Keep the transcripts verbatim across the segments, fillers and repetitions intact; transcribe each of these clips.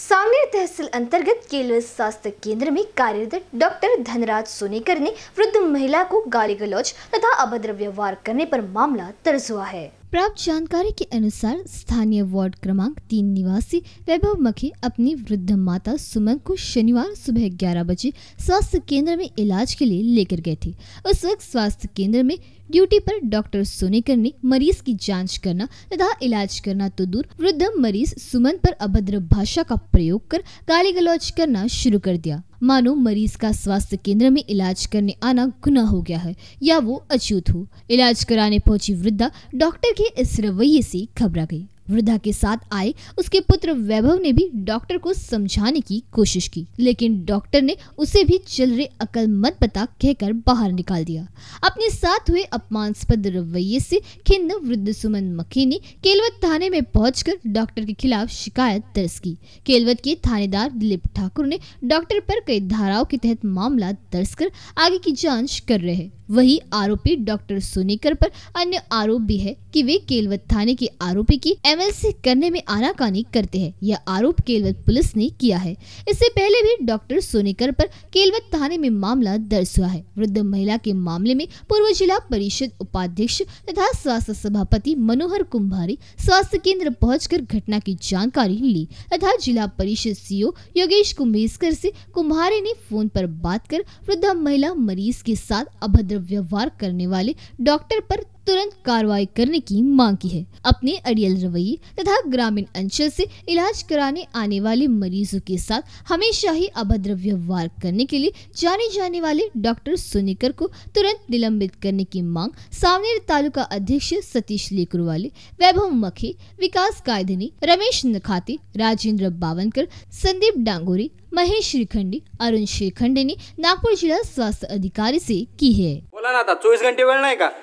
सांगनेर तहसील अंतर्गत केलवे स्वास्थ्य केंद्र में कार्यरत डॉक्टर धनराज सोनेकर ने वृद्ध महिला को गाली गलौज तथा अभद्र व्यवहार करने पर मामला दर्ज हुआ है। प्राप्त जानकारी के अनुसार स्थानीय वार्ड क्रमांक तीन निवासी वैभव मखे अपनी वृद्ध माता सुमन को शनिवार सुबह ग्यारह बजे स्वास्थ्य केंद्र में इलाज के लिए लेकर गए थे। उस वक्त स्वास्थ्य केंद्र में ड्यूटी पर डॉक्टर सोनेकर ने मरीज की जांच करना तथा इलाज करना तो दूर, वृद्ध मरीज सुमन पर अभद्र भाषा का प्रयोग कर गाली गलौज करना शुरू कर दिया। मानो मरीज का स्वास्थ्य केंद्र में इलाज करने आना गुनाह हो गया है या वो अछूत हो। इलाज कराने पहुंची वृद्धा डॉक्टर के इस रवैये से घबरा गई। वृद्धा के साथ आए उसके पुत्र वैभव ने भी डॉक्टर को समझाने की कोशिश की, लेकिन डॉक्टर ने उसे भी चल रहे अकल मत बता कहकर बाहर निकाल दिया। अपने साथ हुए अपमानास्पद रवैये से खिन्न वृद्ध सुमन मखे ने केलवत थाने में पहुंचकर डॉक्टर के खिलाफ शिकायत दर्ज की। केलवत के थानेदार दिलीप ठाकुर ने डॉक्टर पर कई धाराओं के तहत मामला दर्ज कर आगे की जाँच कर रहे हैं। वही आरोपी डॉक्टर सोनेकर पर अन्य आरोप भी है कि वे केलवत थाने के आरोपी की एमएलसी करने में आनाकानी करते हैं। यह आरोप केलवत पुलिस ने किया है। इससे पहले भी डॉक्टर सोनेकर पर केलवत थाने में मामला दर्ज हुआ है। वृद्ध महिला के मामले में पूर्व जिला परिषद उपाध्यक्ष तथा स्वास्थ्य सभापति मनोहर कुम्भारी स्वास्थ्य केंद्र पहुंचकर घटना की जानकारी ली तथा जिला परिषद सीईओ योगेश कुम्भेस्कर से कुम्भारी ने फोन पर बात कर वृद्ध महिला मरीज के साथ अभद्र व्यवहार करने वाले डॉक्टर पर तुरंत कार्रवाई करने की मांग की है। अपने अड़ियल रवैये तथा ग्रामीण अंचल से इलाज कराने आने वाले मरीजों के साथ हमेशा ही अभद्र व्यवहार करने के लिए जाने जाने वाले डॉक्टर सोनेकर को तुरंत निलंबित करने की मांग सांवनेर तालुका अध्यक्ष सतीश लेकुरवाले, वैभव मखे, विकास कायधनी, रमेश नखाते, राजेंद्र बावनकर, संदीप डांगोरी, महेश श्रीखंडी, अरुण श्रीखंडे ने नागपुर जिला स्वास्थ्य अधिकारी से की है। बोला ना था चौबीस घंटे वेळ नाही का?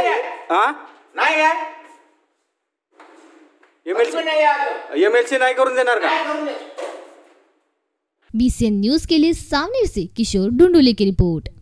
एमएलसी नाही करून देणार का? बीसीएन न्यूज के लिए सांवनेर से किशोर ढूंढुले की रिपोर्ट।